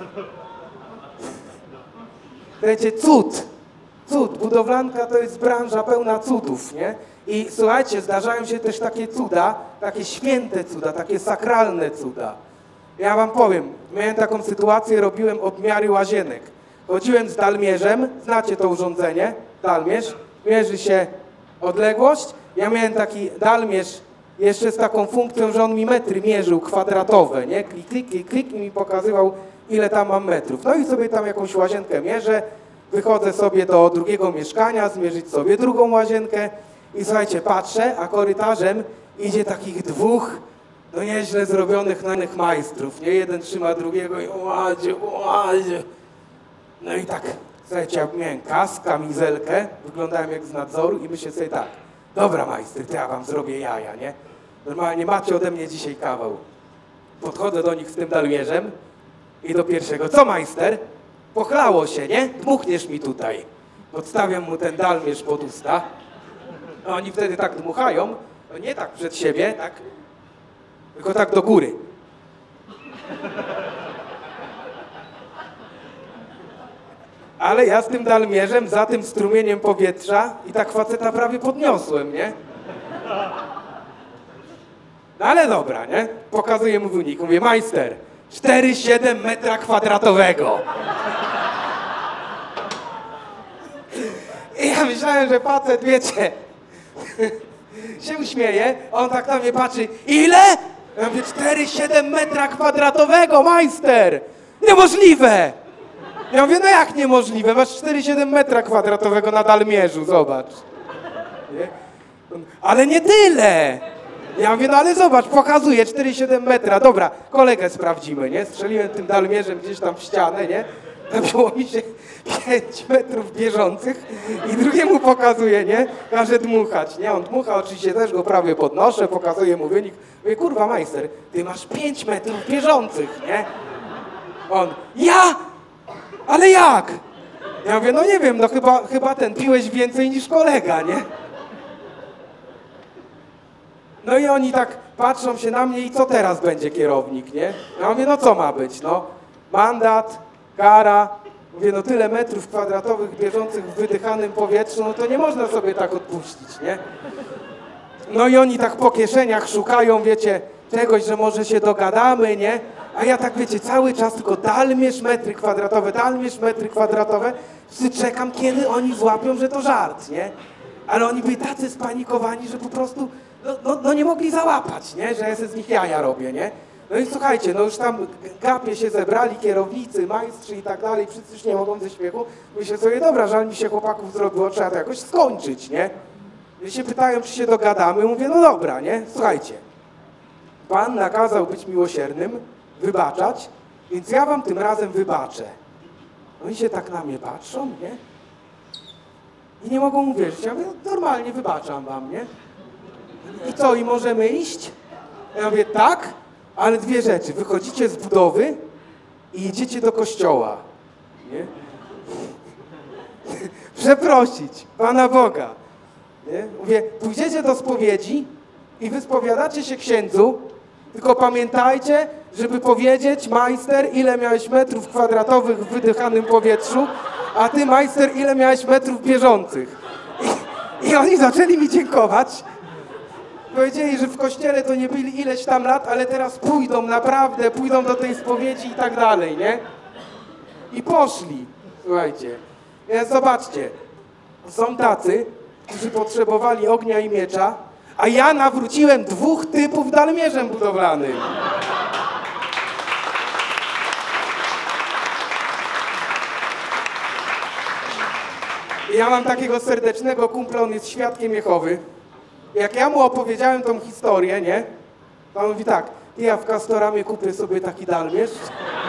Wiecie, cud. Cud. Budowlanka to jest branża pełna cudów, nie? I słuchajcie, zdarzają się też takie cuda, takie święte cuda, takie sakralne cuda. Ja wam powiem, miałem taką sytuację, robiłem obmiary łazienek. Chodziłem z dalmierzem, znacie to urządzenie, dalmierz, mierzy się odległość. Ja miałem taki dalmierz jeszcze z taką funkcją, że on mi metry mierzył kwadratowe, nie? Klik, klik, klik, klik i mi pokazywał, ile tam mam metrów. No i sobie tam jakąś łazienkę mierzę, wychodzę sobie do drugiego mieszkania, zmierzyć sobie drugą łazienkę i słuchajcie, patrzę, a korytarzem idzie takich dwóch, no nieźle zrobionych nanych majstrów, nie? Jeden trzyma drugiego i ładzie, ładzie. No i tak, słuchajcie, ja miałem kask, kamizelkę, wyglądałem jak z nadzoru i myślę sobie tak, dobra majstry, to ja wam zrobię jaja, nie? Normalnie macie ode mnie dzisiaj kawał. Podchodzę do nich z tym dalmierzem i do pierwszego, co majster? Pochlało się, nie? Dmuchniesz mi tutaj. Podstawiam mu ten dalmierz pod usta. A oni wtedy tak dmuchają, no nie tak przed siebie, tak, tylko tak do góry. Ale ja z tym dalmierzem, za tym strumieniem powietrza i tak faceta prawie podniosłem, nie? No ale dobra, nie? Pokazuję mu wynik. Mówię, majster, 4,7 metra kwadratowego. I ja myślałem, że facet, wiecie, się uśmieje, a on tak na mnie patrzy, ile? Ja mówię, 4,7 metra kwadratowego, majster! Niemożliwe! Ja mówię, no jak niemożliwe? Masz 4,7 metra kwadratowego na dalmierzu, zobacz. Nie? Ale nie tyle! Ja mówię, no ale zobacz, pokazuję 4,7 metra. Dobra, kolegę sprawdzimy, nie? Strzeliłem tym dalmierzem gdzieś tam w ścianę, nie? Było mi się 5 metrów bieżących i drugiemu pokazuję, nie? Każe dmuchać, nie? On dmucha, oczywiście też go prawie podnoszę, pokazuję mu wynik. Mówię, kurwa majster, ty masz 5 metrów bieżących, nie? On, ja? Ale jak? Ja mówię, no nie wiem, no chyba ten, piłeś więcej niż kolega, nie? No i oni tak patrzą się na mnie i co teraz będzie kierownik, nie? Ja mówię, no co ma być, no? Mandat, kara. Mówię, no tyle metrów kwadratowych bieżących w wydychanym powietrzu, no to nie można sobie tak odpuścić, nie? No i oni tak po kieszeniach szukają, wiecie, czegoś, że może się dogadamy, nie? A ja tak, wiecie, cały czas tylko dalmierz metry kwadratowe, czekam, kiedy oni złapią, że to żart, nie? Ale oni byli tacy spanikowani, że po prostu, no nie mogli załapać, nie? Że ja sobie z nich jaja robię, nie? No i słuchajcie, no już tam gapie się zebrali, kierownicy, majstrzy i tak dalej, wszyscy już nie mogą ze śmiechu. Myślę sobie, dobra, żal mi się chłopaków zrobiło, trzeba to jakoś skończyć, nie? I się pytają, czy się dogadamy, mówię, no dobra, nie? Słuchajcie, Pan nakazał być miłosiernym, wybaczać, więc ja wam tym razem wybaczę. Oni się tak na mnie patrzą, nie? I nie mogą uwierzyć. Ja mówię, normalnie wybaczam wam, nie? I co, i możemy iść? Ja mówię, tak, ale dwie rzeczy. Wychodzicie z budowy i idziecie do kościoła, nie? Przeprosić Pana Boga, nie? Mówię, pójdziecie do spowiedzi i wyspowiadacie się księdzu, tylko pamiętajcie, żeby powiedzieć, majster, ile miałeś metrów kwadratowych w wydychanym powietrzu, a ty, majster, ile miałeś metrów bieżących. I oni zaczęli mi dziękować. Powiedzieli, że w kościele to nie byli ileś tam lat, ale teraz pójdą, naprawdę, pójdą do tej spowiedzi i tak dalej, nie? I poszli, słuchajcie. Zobaczcie, są tacy, którzy potrzebowali ognia i miecza, a ja nawróciłem 2 typów dalmierzem budowlanym. Ja mam takiego serdecznego kumpla, on jest świadkiem Jehowy. Jak ja mu opowiedziałem tą historię, nie? To on mówi tak, ja w Castoramie kupię sobie taki dalmierz